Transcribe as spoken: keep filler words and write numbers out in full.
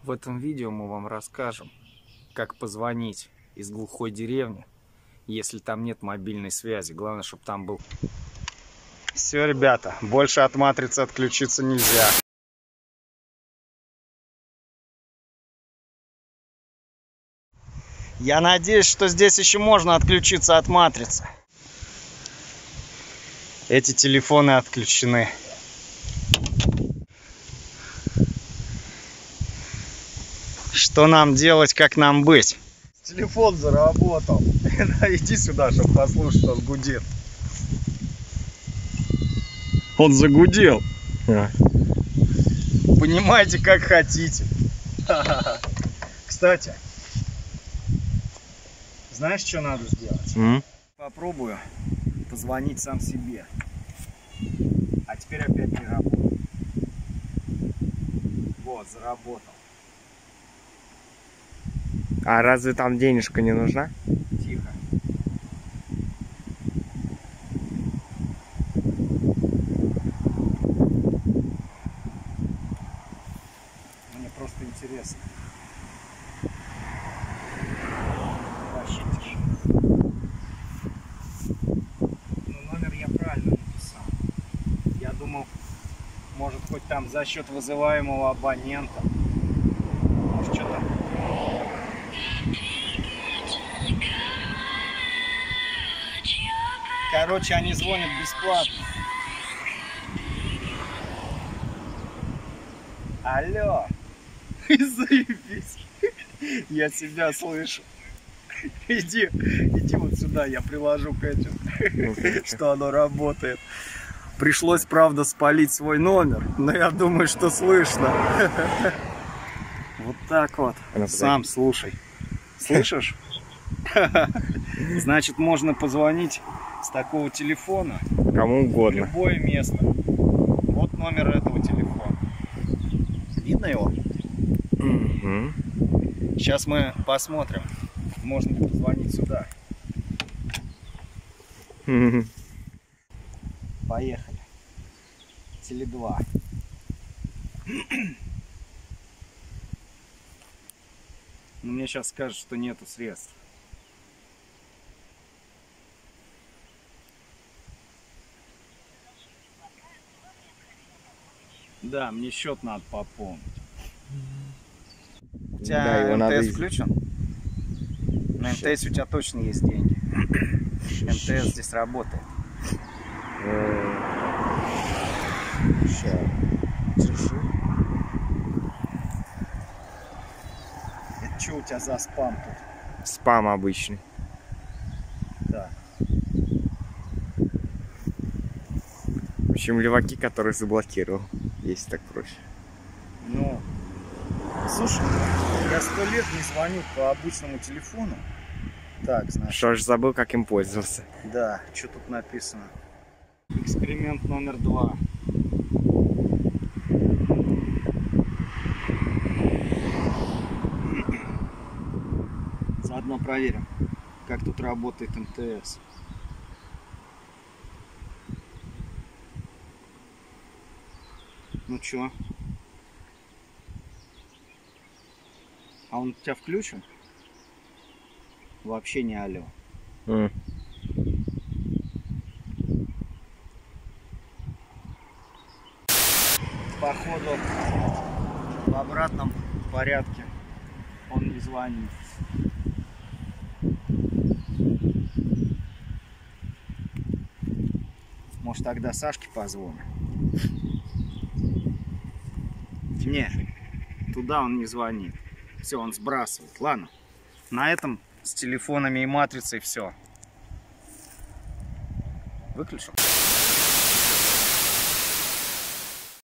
В этом видео мы вам расскажем, как позвонить из глухой деревни, если там нет мобильной связи. Главное, чтобы там был. Все, ребята, больше от матрицы отключиться нельзя. Я надеюсь, что здесь еще можно отключиться от матрицы. Эти телефоны отключены. Что нам делать, как нам быть? Телефон заработал. Иди сюда, чтобы послушать, он гудит. Он загудел. А. Понимаете, как хотите. Кстати, знаешь, что надо сделать? Mm? Попробую позвонить сам себе. А теперь опять не работает. Вот, заработал. А разве там денежка не нужна? Тихо. Мне просто интересно. Вообще тише. Ну, номер я правильно написал. Я думал, может, хоть там за счет вызываемого абонента. Может, что там? Короче, они звонят бесплатно. Алло. Заебись. Я себя слышу. Иди, иди вот сюда, я приложу к этим, что оно работает. Пришлось, правда, спалить свой номер, но я думаю, что слышно. Вот так вот. Сам слушай. Слышишь? Значит, можно позвонить с такого телефона Кому угодно. в любое место. Вот номер этого телефона. Видно его? Угу. Сейчас мы посмотрим. Можно ли позвонить сюда. Угу. Поехали. Теле два. Но мне сейчас скажут, что нету средств. Да, мне счет надо пополнить. У тебя Да, его эм тэ эс надо... включен? На эм тэ эс у тебя точно есть деньги. эм тэ эс здесь работает. Сейчас. Держи. Это что у тебя за спам тут? Спам обычный. Да. В общем, леваки, которые заблокировал. Если так проще. Ну, слушай, я сто лет не звоню по обычному телефону. Так, значит. Что ж, забыл, как им пользоваться. Да, что тут написано? Эксперимент номер два. Заодно проверим, как тут работает эм тэ эс. Ну чё? А он у тебя включен? Вообще не алло. Mm. Походу в обратном порядке он не звонит. Может, тогда Сашке позвоним? Не, туда он не звонит. Все, он сбрасывает. Ладно, на этом с телефонами и матрицей все. Выключил?